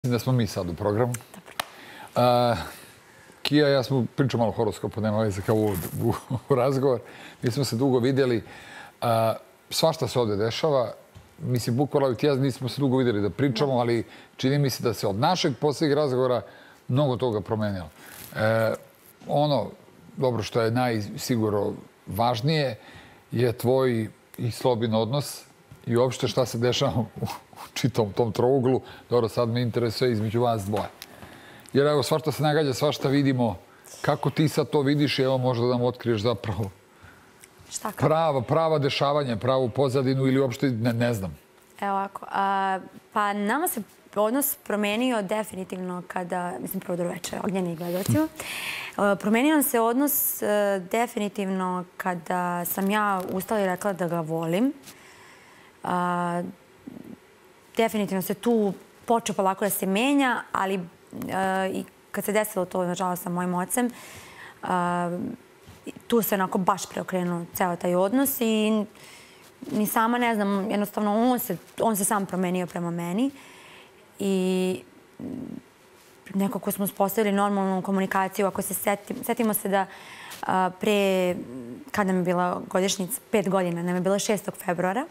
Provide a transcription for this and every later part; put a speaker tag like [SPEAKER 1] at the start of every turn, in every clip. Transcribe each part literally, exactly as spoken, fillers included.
[SPEAKER 1] Da smo mi sad u programu. Uh, Kija i ja smo pričali malo o horoskopu, nema veze kao u, u, u razgovor. Mi smo se dugo vidjeli. Uh, svašta se ovdje dešava. Mislim, bukvalno i ja nismo se dugo vidjeli da pričamo, ali čini mi se da se od našeg posljednjeg razgovora mnogo toga promenilo. Uh, ono, dobro, što je najsigurno važnije je tvoj i Slobin odnos i uopšte šta se dešava u čitom tom trouglu. Dobro, sad me interesuje između vas dvoje. Jer evo, svašta se nagađa, svašta vidimo. Kako ti sad to vidiš i evo možda da nam otkriješ zapravo prava, prava dešavanja, pravu pozadinu ili uopšte ne, ne znam.
[SPEAKER 2] Evo ovako, a, pa nama se odnos promenio definitivno kada, mislim, prvo dobro večer, Ognjeni gledalcima. Promenio nam se odnos definitivno kada sam ja ustala i rekla da ga volim. A, definitivno se tu počeo polako da se menja, ali i kad se desilo to, nažalost, sa mojim ocem, tu se onako baš preokrenuo ceo taj odnos i ni sama ne znam, jednostavno on se, on se sam promenio prema meni i nekako smo uspostavili normalnu komunikaciju. Ako se setim, setimo se da pre, kad nam je bila godišnjica, pet godina, nam je bila šestog februara,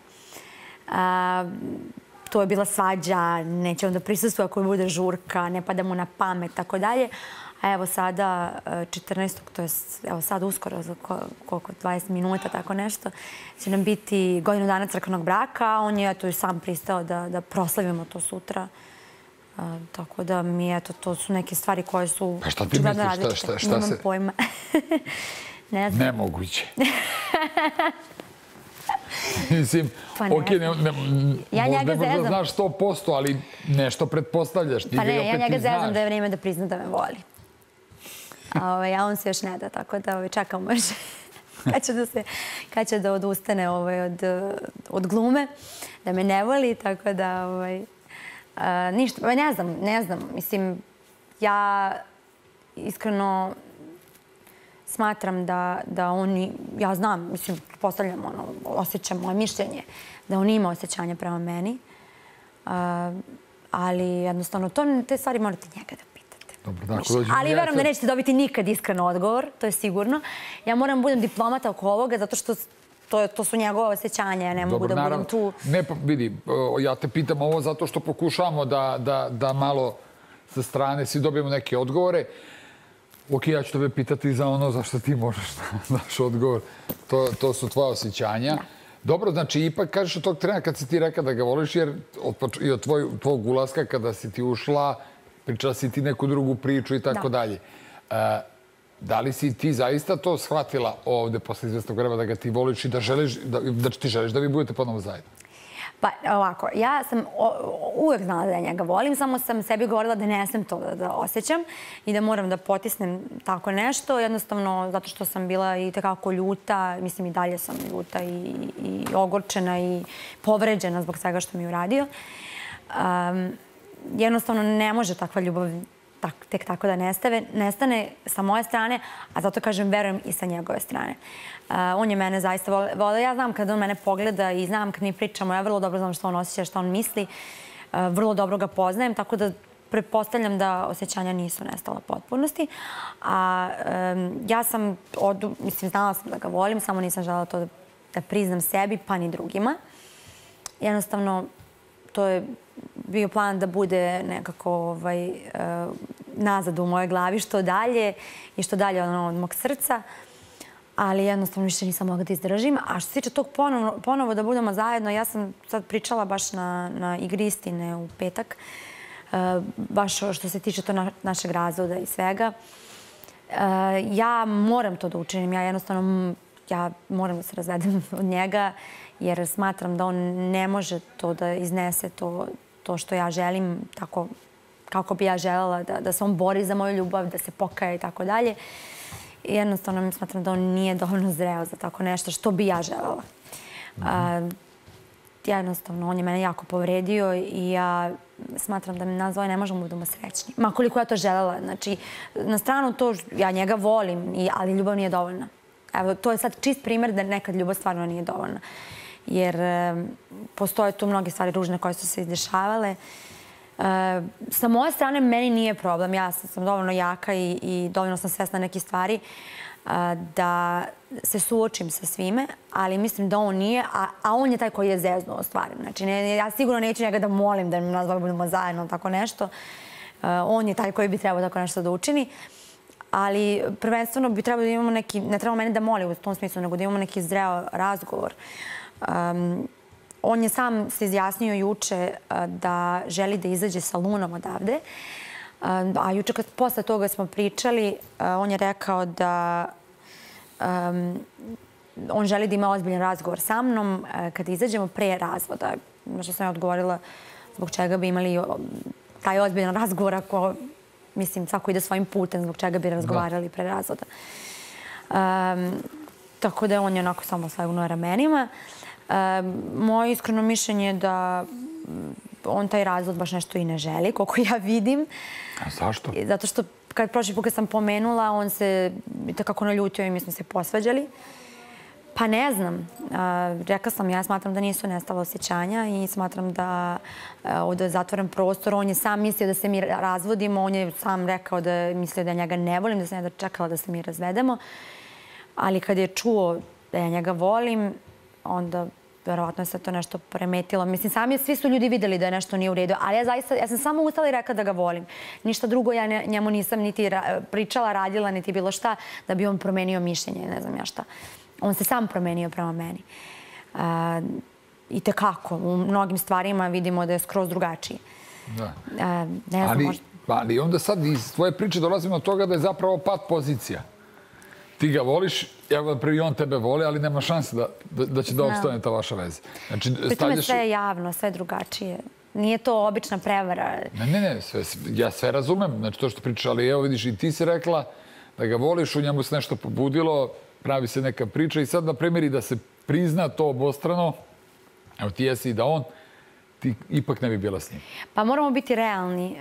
[SPEAKER 2] to je bila svađa, neće onda prisustvuje ako bude žurka, ne pada mu na pamet, tako dalje. A evo sada, četrnaestog to je evo sad uskoro, za koliko, dvadeset minuta, tako nešto, će nam biti godinu dana crkvenog braka, a on je eto sam pristao da, da proslavimo to sutra. A, tako da mi, eto, to su neke stvari koje su...
[SPEAKER 1] Pa šta ti misliš? Šta, šta, šta
[SPEAKER 2] Nemam
[SPEAKER 1] se...
[SPEAKER 2] pojma. Ne znam.
[SPEAKER 1] Nemoguće. Mislim,
[SPEAKER 2] pa ne,
[SPEAKER 1] ok, ne, ne,
[SPEAKER 2] ja
[SPEAKER 1] možda
[SPEAKER 2] njega
[SPEAKER 1] ne znaš sto posto, ali nešto pretpostavljaš.
[SPEAKER 2] Pa ne, ja njega zezam da je vrijeme da prizna da me voli. A, ovaj, a on se još ne da, tako da ovaj, čekamo još kad će da, se, kad će da odustane ovaj, od, od glume, da me ne voli, tako da ovaj, a, ništa, pa ne znam, ne znam, mislim, ja iskreno smatram da, da oni, ja znam, mislim, postavljam ono, osjećam moje mišljenje, da on ima osjećanje prema meni, uh, ali jednostavno, to, te stvari morate njega da pitate.
[SPEAKER 1] Dobro, dakle, dođem,
[SPEAKER 2] ali verujem da nećete dobiti nikad iskren odgovor, to je sigurno. Ja moram budem diplomata oko ovoga, zato što to, to su njegove osjećanja, ja ne mogu
[SPEAKER 1] Dobro,
[SPEAKER 2] da
[SPEAKER 1] naravno,
[SPEAKER 2] budem tu.
[SPEAKER 1] Ne, pa vidi, ja te pitam ovo zato što pokušavamo da, da, da malo sa strane svi dobijemo neke odgovore. Ok, ja ću tebe pitati za ono za što ti možeš daš odgovor. To, to su tvoja osjećanja. Da. Dobro, znači, ipak kažeš od tog trena kad si ti rekao da ga voliš, jer od, i od tvoj, tvojeg ulaska kada si ti ušla, pričala si ti neku drugu priču i tako da. dalje. Uh, da li si ti zaista to shvatila ovde posle izvestnog vremena da ga ti voliš i da, želiš, da, da ti želiš da vi budete ponovo zajedno?
[SPEAKER 2] Pa ovako, ja sam uvek znala da njega volim, samo sam sebi govorila da ne smem to da, da osjećam i da moram da potisnem tako nešto, jednostavno zato što sam bila i tekako ljuta, mislim i dalje sam ljuta i, i ogorčena i povređena zbog svega što mi je uradio. Um, jednostavno ne može takva ljubav tak, tek tako da nestave, nestane sa moje strane, a zato kažem verujem i sa njegove strane. Uh, on je mene zaista volio. Ja znam kada on mene pogleda i znam kad mi pričamo, ja vrlo dobro znam što on osjeća, što on misli. Uh, vrlo dobro ga poznajem, tako da pretpostavljam da osjećanja nisu nestala potpunosti. A um, ja sam, od, mislim, znala sam da ga volim, samo nisam želela to da, da priznam sebi, pa ni drugima. Jednostavno, to je bio plan da bude nekako ovaj, uh, nazad u mojoj glavi što dalje i što dalje ono, od mog srca. Ali jednostavno više nisam mogla da izdržim. A što se tiče tog ponovo, ponovo da budemo zajedno, ja sam sad pričala baš na, na igri istine u petak, uh, baš što se tiče to na, našeg razvoda i svega. Uh, ja moram to da učinim. Ja jednostavno ja moram da se razvedem od njega jer smatram da on ne može to da iznese to, to što ja želim, tako kako bi ja želela da, da se on bori za moju ljubav, da se pokaje i tako dalje. I jednostavno smatram da on nije dovoljno zreo za tako nešto što bi ja želela. A, ja jednostavno, on je mene jako povredio i ja smatram da nas dvoje ne možemo budemo srećni. Ma koliko ja to želela. Znači, na stranu to, ja njega volim, ali ljubav nije dovoljna. Evo, to je sad čist primjer da nekad ljubav stvarno nije dovoljna. Jer e, postoje tu mnoge stvari ružne koje su se izdešavale. Sa moje strane, meni nije problem. Ja sam dovoljno jaka i dovoljno sam svesna nekih stvari da se suočim sa svime, ali mislim da on nije, a on je taj koji je zeznuo stvari. Znači, ja sigurno neću njega da molim da nas budemo zajedno, tako nešto. On je taj koji bi trebao tako nešto da učini. Ali prvenstveno bi trebalo da imamo neki, ne trebalo meni da moli u tom smislu, nego da imamo neki zreo razgovor. On je sam se izjasnio juče da želi da izađe sa Lunom odavde. A juče kad posle toga smo pričali, on je rekao da on želi da ima ozbiljan razgovor sa mnom kad izađemo pre razvoda. Na što sam ja odgovorila zbog čega bi imali taj ozbiljan razgovor ako, mislim, svako ide svojim putem, zbog čega bi razgovarali pre razvoda. Tako da on je onako samo slegnuo ramenima. Moje iskreno mišljenje je da on taj razvod baš nešto i ne želi, koliko ja vidim.
[SPEAKER 1] A zašto?
[SPEAKER 2] Zato što kad prošli put kad sam pomenula, on se takako naljutio i mi smo se posvađali. Pa ne znam. Rekla sam, ja smatram da nisu nestala osjećanja i smatram da ovdje je zatvoren prostor. On je sam mislio da se mi razvodimo. On je sam rekao da je mislio da ja njega ne volim, da sam ja čekala da se mi razvedemo. Ali kad je čuo da ja njega volim, onda verovatno se to nešto premetilo. Mislim, sami svi su ljudi videli da je nešto nije u redu, ali ja zaista, ja sam samo ustala i rekla da ga volim. Ništa drugo ja njemu nisam niti pričala, radila, niti bilo šta, da bi on promenio mišljenje, ne znam ja šta. On se sam promenio prema meni. I tekako, u mnogim stvarima vidimo da je skroz drugačiji.
[SPEAKER 1] Da.
[SPEAKER 2] Ne znam, možda...
[SPEAKER 1] Ali onda sad iz tvoje priče dolazimo od toga da je zapravo pad pozicija. Ti ga voliš, evo prvi on tebe voli, ali nema šanse da će da opstane ta vaša veza.
[SPEAKER 2] Pritom je sve javno, sve drugačije. Nije to obična prevara.
[SPEAKER 1] Ne, ne, ne, ja sve razumem, znači to što pričaš, ali evo vidiš i ti si rekla da ga voliš, u njemu se nešto pobudilo, pravi se neka priča i sad na primjer i da se prizna to obostrano, evo ti jesi i da on, ti ipak ne bi bila s njim.
[SPEAKER 2] Pa moramo biti realni.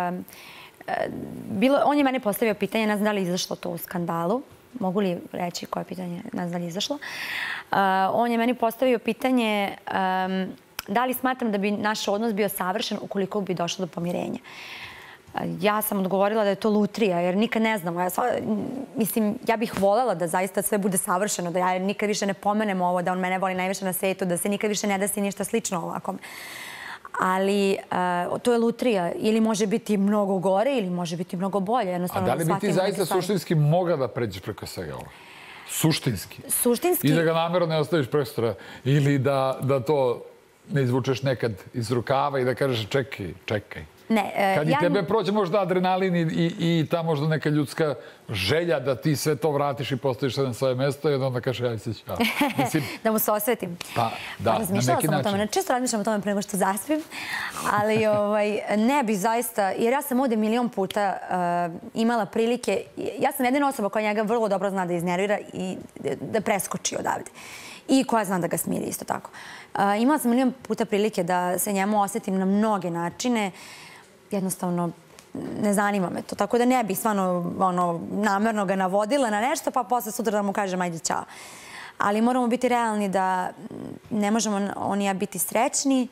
[SPEAKER 2] On je mene postavio pitanje, ne znam da li je izašlo to u skandalu. Mogu li reći koje pitanje, ne znam da li je izašlo. On je meni postavio pitanje da li smatram da bi naš odnos bio savršen ukoliko bi došlo do pomirenja. Ja sam odgovorila da je to lutrija, jer nikad ne znamo. Mislim, ja bih voljela da zaista sve bude savršeno, da ja nikad više ne pomenem ovo, da on mene voli najviše na svijetu, da se nikad više ne desi ništa slično ovako. Ali to je lutrija. Ili može biti mnogo gore, ili može biti mnogo bolje.
[SPEAKER 1] A da li bi ti zaista suštinski mogla da pređeš preko svega ovo? Suštinski?
[SPEAKER 2] Suštinski?
[SPEAKER 1] I da ga namjerno ne ostaviš prostora? Ili da to ne izvučeš nekad iz rukava i da kažeš čekaj, čekaj?
[SPEAKER 2] Ne.
[SPEAKER 1] Kad i tebe prođe možda adrenalin i ta možda neka ljudska želja da ti sve to vratiš i postaviš sve na svoje mesto i onda kaže aj se ćao.
[SPEAKER 2] Da mu se osvetim.
[SPEAKER 1] Pa, da, na neki način.
[SPEAKER 2] Razmišljala sam o tome. Često razmišljam o tome pre nego što zaspim. Ali ne bi zaista, jer ja sam ovdje milion puta imala prilike, ja sam jedina osoba koja njega vrlo dobro zna da iznervira i da preskoči odavde. I koja zna da ga smiri isto tako. Imala sam milion puta prilike da se njemu osjetim na mnoge načine. Jednostavno, ne zanima me to. Tako da ne bih stvarno namjerno ga navodila na nešto, pa posle sutra da mu kažem ajde ćao. Ali moramo biti realni da ne možemo on i ja biti srećni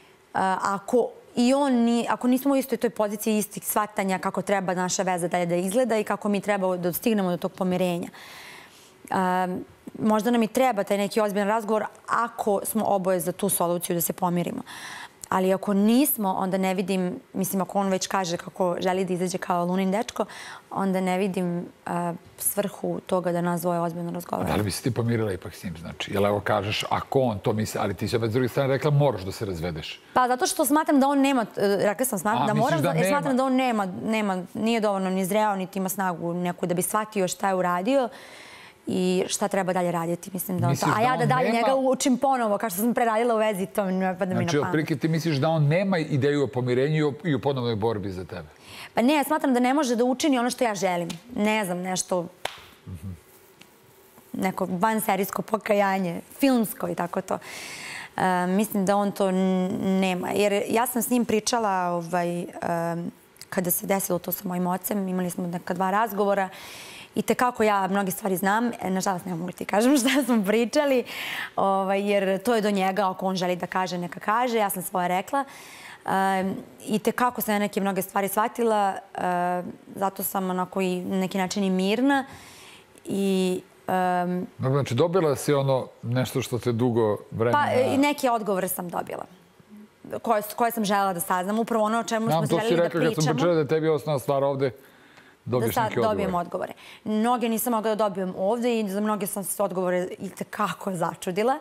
[SPEAKER 2] ako nismo u istoj toj poziciji istih shvatanja kako treba naša veza dalje da izgleda i kako mi treba da stignemo do tog pomirenja. Možda nam i treba taj neki ozbiljan razgovor ako smo oboje za tu soluciju da se pomirimo. Ali ako nismo, onda ne vidim, mislim, ako on već kaže kako želi da izađe kao Lunin dečko, onda ne vidim svrhu toga da nas dvoje ozbiljno razgovara.
[SPEAKER 1] Da li bi se ti pomirila ipak s njim, znači? Jer evo kažeš, ako on to misli, ali ti si opet s druge strane rekla moraš da se razvedeš.
[SPEAKER 2] Pa zato što smatram da on nema, rekla sam da moram, jer smatram da on nema, nije dovoljno ni zreo, niti ima snagu neku da bi shvatio šta je uradio i šta treba dalje raditi. A ja da dalje njega učim ponovo, kao što sam preradila u vezi, to mi ne pada mi na pamet.
[SPEAKER 1] Znači, otprilike ti misliš da on nema ideju o pomirenju i o ponovnoj borbi za tebe?
[SPEAKER 2] Pa ne, smatram da ne može da učini ono što ja želim. Ne znam, nešto... neko vanserijsko pokajanje, filmsko i tako to. Mislim da on to nema. Jer ja sam s njim pričala kada se desilo to sa mojim ocem. Imali smo neka dva razgovora. I tekako ja mnogi stvari znam. Nažalost, ne mogu ti kažem šta smo pričali, jer to je do njega. Ako on želi da kaže, neka kaže. Ja sam svoje rekla. I tekako sam neke mnoge stvari shvatila, zato sam onako i na neki način i mirna. I
[SPEAKER 1] znači, dobila si ono nešto što te dugo vremena...
[SPEAKER 2] Pa, neke odgovore sam dobila. Koje sam želela da saznam. Upravo ono o čemu smo želeli da pričamo.
[SPEAKER 1] To si rekla kad sam pričala da je tebi osnovna stvar ovde, dobiješ neke odgovore.
[SPEAKER 2] Da sad dobijem odgovore. Mnoge nisam mogla da dobijem ovde i za mnoge sam se odgovore i tekako začudila.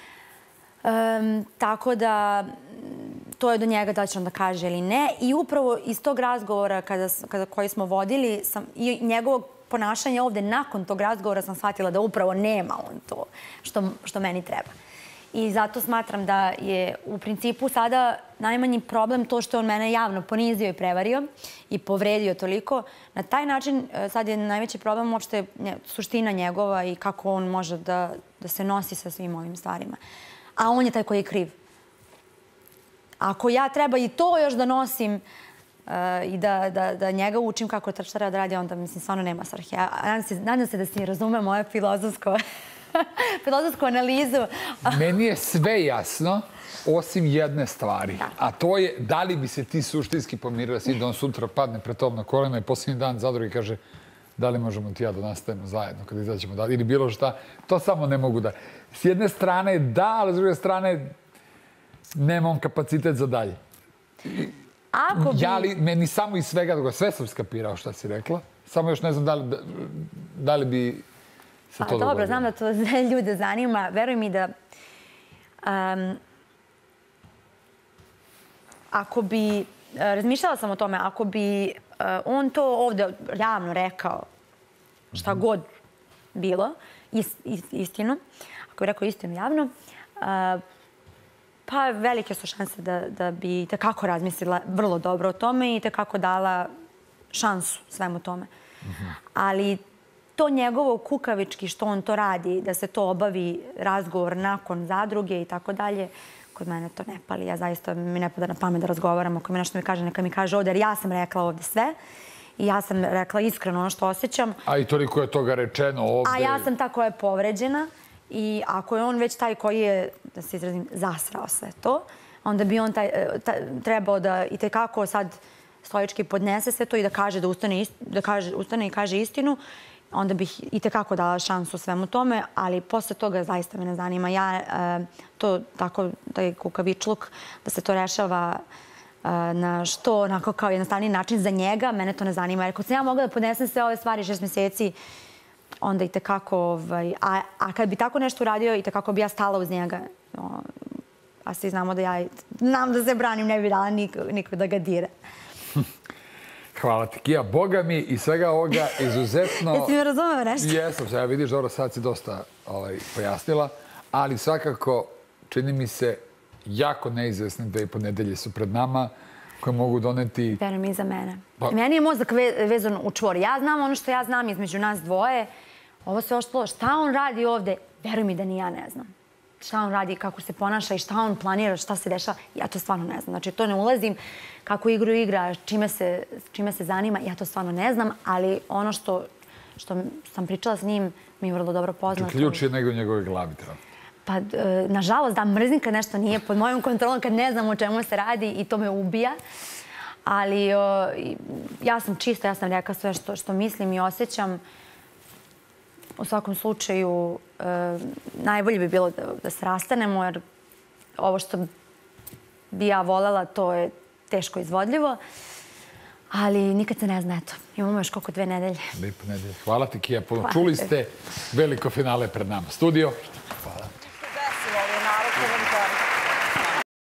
[SPEAKER 2] Tako da, to je do njega da će on da kaže ili ne. I upravo iz tog razgovora koji smo vodili i njegovog ponašanja ovde nakon tog razgovora sam shvatila da upravo nema on to što meni treba. I zato smatram da je u principu sada najmanji problem to što on mene javno ponizio i prevario i povredio toliko. Na taj način sad je najveći problem uopšte suština njegova i kako on može da se nosi sa svim ovim stvarima. A on je taj koji je kriv. Ako ja treba i to još da nosim i da njega učim kako šta treba da radi, onda mislim stvarno nema svrhe. Nadam se da si razume moje filozofsko filozofsku analizu.
[SPEAKER 1] Meni je sve jasno, osim jedne stvari. A to je da li bi se ti suštinski pomirila s njim da on sutra padne pred tobom na kolena i posljednji dan zadrugi kaže da li možemo ti ja da nastavimo zajedno kada izađemo dalje ili bilo šta. To samo ne mogu da... S jedne strane da, ali s druge strane nemam kapacitet za dalje.
[SPEAKER 2] Ako bi...
[SPEAKER 1] Ja li, meni samo iz svega, sve sam skapirao šta si rekla, samo još ne znam da li bi...
[SPEAKER 2] Pa dobro, znam da to ljude zanima. Veruj mi da ako bi, razmišljala sam o tome, ako bi on to ovde javno rekao, šta god bilo, istinu, ako bi rekao istinu javno, pa velike su šanse da bi tekako razmislila vrlo dobro o tome i tekako dala šansu svemu tome. Ali to njegovo kukavički što on to radi, da se to obavi razgovor nakon zadruge i tako dalje, kod mene to ne pali. Ja zaista mi ne pada na pamet da razgovaram. Ako mi nešto mi kaže, neka mi kaže ovde, jer ja sam rekla ovde sve i ja sam rekla iskreno ono što osjećam.
[SPEAKER 1] A i toliko je toga rečeno ovde.
[SPEAKER 2] A ja sam ta koja je povređena i ako je on već taj koji je, da se izrazim, zasrao sve to, onda bi on trebao da i tekako sad stoički podnese sve to i da kaže da ustane i kaže istinu, onda bih i tekako dala šansu svemu tome, ali posle toga zaista me ne zanima. Ja to tako, taj kukavičluk, da se to rešava na što onako kao jednostavni način za njega, mene to ne zanima. Jer ako sam ja mogla da podnesem sve ove stvari šest mjeseci, onda i tekako... A kad bi tako nešto uradio, i tekako bi ja stala uz njega. A svi znamo da ja znam da se branim, ne bi dala niko da ga dira.
[SPEAKER 1] Hvala ti, Kija. Boga mi i svega ovoga izuzetno...
[SPEAKER 2] Jesi mi razumeo nešto?
[SPEAKER 1] Jesam se. Ja vidiš, dobro, sad si dosta pojasnila, ali svakako čini mi se jako neizvesne da i ponedelje su pred nama koje mogu doneti...
[SPEAKER 2] Verujem i za mene. Meni je mozak vezan u čvor. Ja znam ono što ja znam između nas dvoje. Ovo sve oštvo. Šta on radi ovde? Verujem i da ni ja ne znam. Šta on radi, kako se ponaša i šta on planira, šta se dešava, ja to stvarno ne znam. Znači, to ne ulazim kako igru igra, čime se zanima, ja to stvarno ne znam, ali ono što sam pričala s njim mi je vrlo dobro poznato.
[SPEAKER 1] Ključ je nego u njegovoj glavi, treba.
[SPEAKER 2] Pa, nažalost, da, mrzim kad nešto nije pod mojom kontrolom, kad ne znam o čemu se radi i to me ubija. Ali ja sam čista, ja sam rekla sve što mislim i osjećam. U svakom slučaju, najbolje bi bilo da se rastanemo, jer ovo što bi ja voljela, to je teško izvodljivo. Ali nikad se ne zna, eto. Imamo još koliko dve nedelje.
[SPEAKER 1] Lijepo nedelje. Hvala ti, Kija. Čuli ste veliko finale pred nama. Studio.